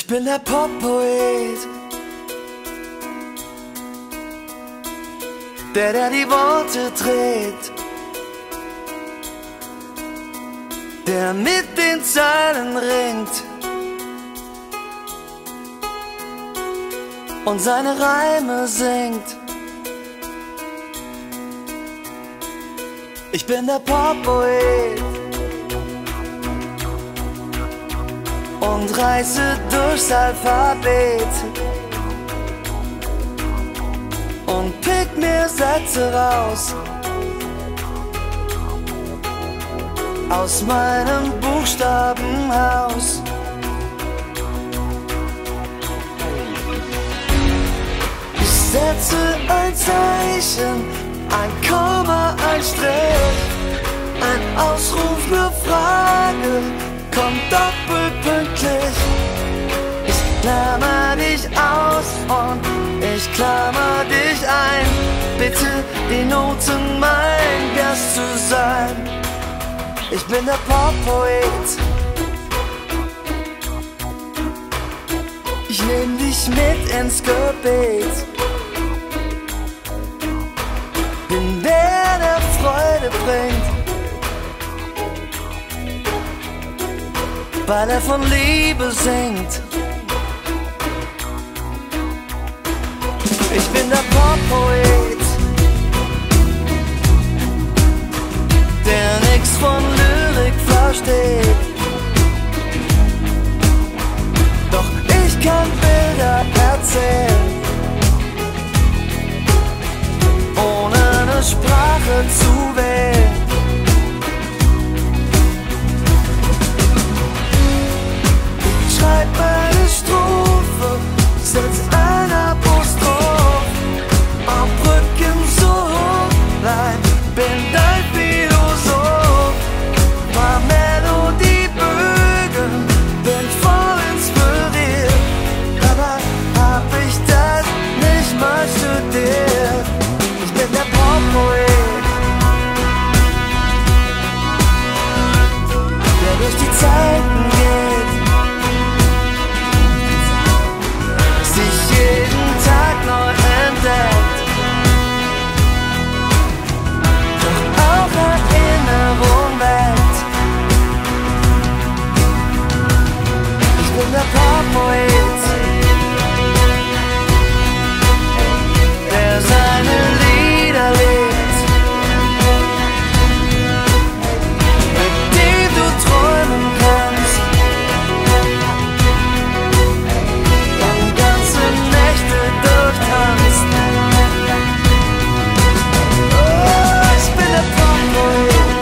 bin der Pop-Poet, der die Worte trägt, der mit den Zeilen ringt und seine Reime singt. Ich bin der Pop-Poet und reise durchs Alphabet und pick mir Sätze raus aus meinem Buchstabenhaus. Ich setze ein Zeichen, ein Komma, ein Strich, ein Ausruf, eine Frage, kommt doppelpünktlich. Ich klammer dich aus und ich klammer dich ein. Bitte die Noten mein Gast zu sein. Ich bin der Pop-Poet. Ich nehm dich mit ins Gebet. Bin der Freude bringt, weil er von Liebe singt. Ich bin der Pop-Poet, der nix von Lyrik versteht. Doch ich kann Bilder erzählen, ohne eine Sprache zu wählen. Ich schreib meine Strophe, setz ein Apostroph auf Brücken so hoch, bleib, bin dein Philosoph. Paar Melodiebögen, bin voll inspiriert, aber hab ich das nicht mal studiert. Ich bin der Pop-Poet, der durch die Zeiten geht, sich jeden Tag neu entdeckt, doch auch Erinnerung weckt. Ich bin der Pop-Poet, der seine Lieder lebt, mit dem du träumen kannst und ganze Nächte durchtanzt. Oh, ich bin der Pop-Poet,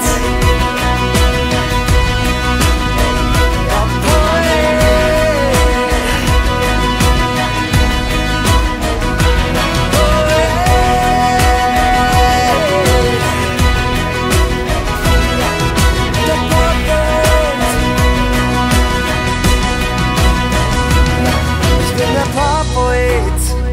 Pop-Poet. Ich bin der Pop-Poet.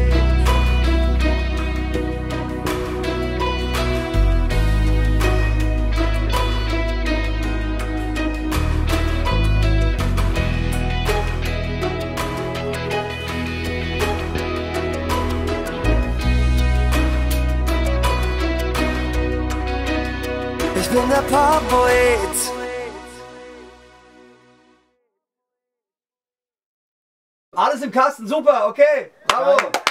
Ich bin der Pop-Poet. Alles im Kasten, super, okay, bravo.